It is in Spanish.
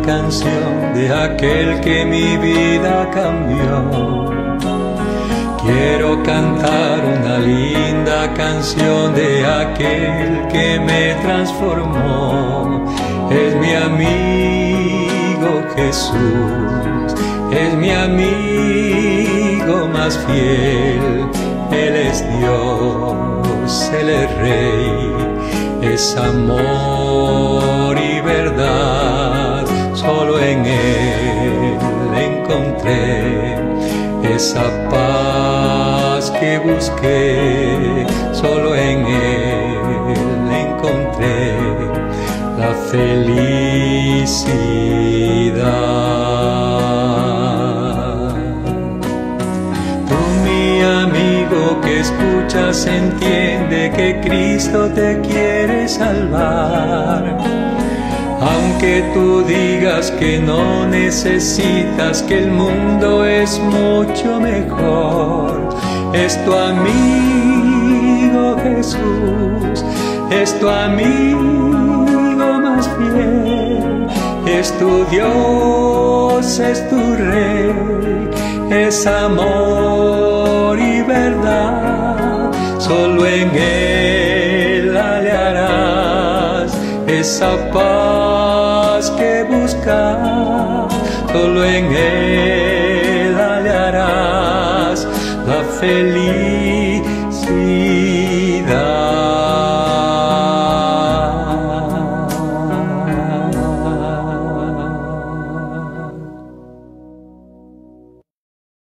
canción de aquel que mi vida cambió. Quiero cantar una linda canción de aquel que me transformó. Es mi amigo Jesús, es mi amigo más fiel. Él es Dios, Él es Rey, es amor y verdad. Solo en Él encontré esa paz que busqué. Solo en Él encontré la felicidad. Tú, mi amigo que escuchas, entiende que Cristo te quiere salvar. Aunque tú digas que no necesitas, que el mundo es mucho mejor, es tu amigo Jesús, es tu amigo más fiel, es tu Dios, es tu Rey, es amor y verdad. Solo en Él hallarás esa paz que buscas. Solo en Él hallarás la felicidad.